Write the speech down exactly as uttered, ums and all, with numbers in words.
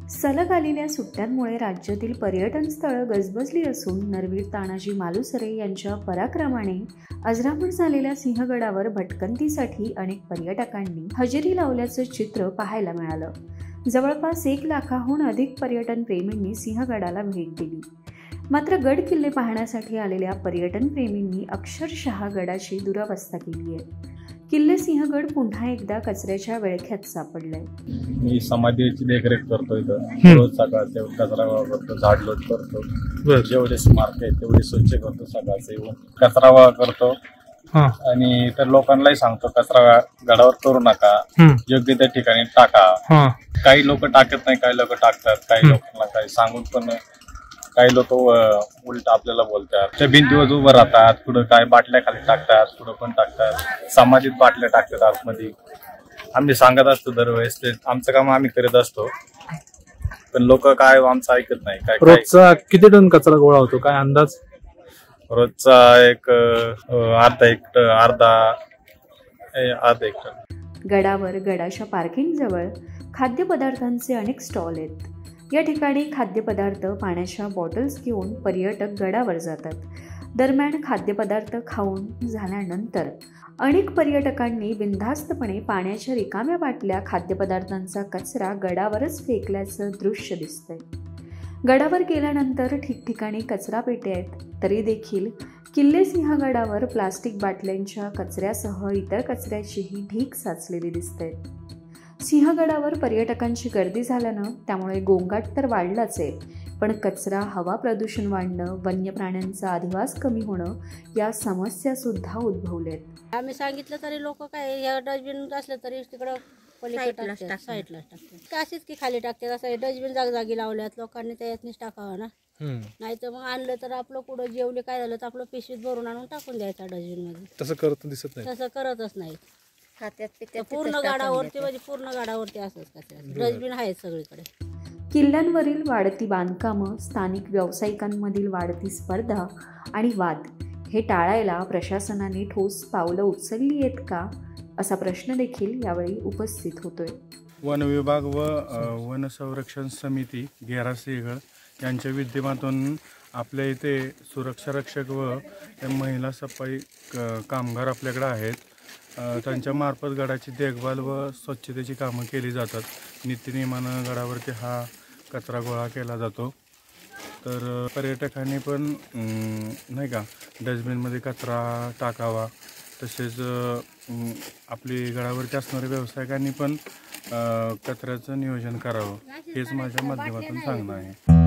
सलग आलेल्या सुट्ट्यांमुळे राज्यातील पर्यटन स्थळं गजबजली असून नरवीर तानाजी मालुसरे यांच्या पराक्रमाने अजरामर झालेल्या सिंहगडावर भटकंतीसाठी अनेक पर्यटकांनी हजेरी लावल्याचं चित्र पाहायला मिळालं। जवळपास एक लाखाहून अधिक पर्यटन प्रेमींनी सिंहगडाला भेट दिली। मात्र गड किल्ले पाहण्यासाठी आलेल्या पर्यटन प्रेमींनी अक्षरशः गडाची दुरवस्था केली आहे। किल्ले सिंहगड पुन्हा एकदा कचऱ्याच्या विळख्यात सापडलाय। मी समाधीची देखरेख करतो, इथं रोज सकाळचे कचरा गोळा करतो, झाड लोट करतो, जेवढे स्मारक आहेत तेवढे स्वच्छ करतो, सकाळचे येऊन कचरा गोळा करतो आणि तर लोकांनाही सांगतो कचरा गडावर करू नका, योग्य त्या ठिकाणी टाका। काही लोक टाकत नाही, काही लोक टाकतात, काही लोकांना काही सांगून पण काही लोक उलट आपल्याला बोलतात, त्या भिंतीवर उभं राहतात, पुढे काय बाटल्या खाली टाकतात, पुढे पण टाकतात, समाधीत बाटल्या टाकतात आतमध्ये। आम्ही सांगत असतो दरवेळेस, ते आमचं काम आम्ही करत असतो, पण लोक काय आमचं ऐकत नाही। काय रोजचा किती टन कचरा गोळा होतो, काय अंदाज? रोजचा एक अर्धा एक अर्धा अर्धा एक टन। गडावर गडाच्या पार्किंग जवळ खाद्यपदार्थांचे अनेक स्टॉल आहेत। या ठिकाणी खाद्यपदार्थ, पाण्याच्या बॉटल्स घेऊन पर्यटक गडावर जातात। दरम्यान खाद्यपदार्थ खाऊन झाल्यानंतर अनेक पर्यटकांनी बिनधास्तपणे पाण्याच्या रिकाम्या बाटल्या, खाद्यपदार्थांचा कचरा गडावरच फेकल्याचं दृश्य दिसतंय। गडावर गेल्यानंतर ठिकठिकाणी कचरा पेट्या आहेत, तरी देखील किल्ले सिंहगडावर प्लास्टिक बाटल्यांच्या कचऱ्यासह इतर कचऱ्याचीही ढीग साचलेली दिसते। सिंहगडावर पर्यटकांची गर्दी झाल्यानं त्यामुळे गोंगाट तर वाढलाच आहे, पण कचरा, हवा प्रदूषण वाढणं, वन्य प्राण्यांचा अधिवास कमी होणं या समस्या सुद्धा उद्भवल्यात। आम्ही सांगितलं तरी लोक काय, या डस्टबिन असलं तरी तिकडं साईडला टाकतात, अशीच की खाली टाकतात। असं डस्टबिन जागजागी लावल्यात लोकांनी, त्यातनीच टाकावं ना, नाही तर मग आणलं तर आपलं कुठं जेवले काय झालं तर आपलं पिशवीत भरून आणून टाकून द्यायचं डस्टबिन मध्ये। तसं करत दिसत नाही, तसं करतच नाही। पूर्ण गाडावरती म्हणजे पूर्ण गाडावरती असंच कचरा, डस्टबिन आहेत सगळीकडे। किल्ल्यांवरील वाढती बांधकामं, स्थानिक व्यावसायिकांमधील वाढती स्पर्धा आणि वाद हे टाळायला प्रशासनाने ठोस पावलं उचलली आहेत का, असा प्रश्न देखील यावेळी उपस्थित होतोय। वन विभाग व वन संरक्षण समिती गेरा सिंहगड यांच्या विद्यमातून आपल्या इथे सुरक्षा रक्षक व महिला सफाई कामगार आपल्याकडे आहेत। त्यांच्या मार्फत गडाची देखभाल व स्वच्छतेची कामं केली जातात। नित्यनेमानं गडावरती हा कचरा गोळा केला जातो। तर पर्यटकांनी पण नाही का डस्टबिनमध्ये कचरा टाकावा, तसेच आपली गडावरती असणाऱ्या व्यावसायिकांनी पण कचऱ्याचं नियोजन करावं, हेच माझ्या माध्यमातून सांगणं आहे।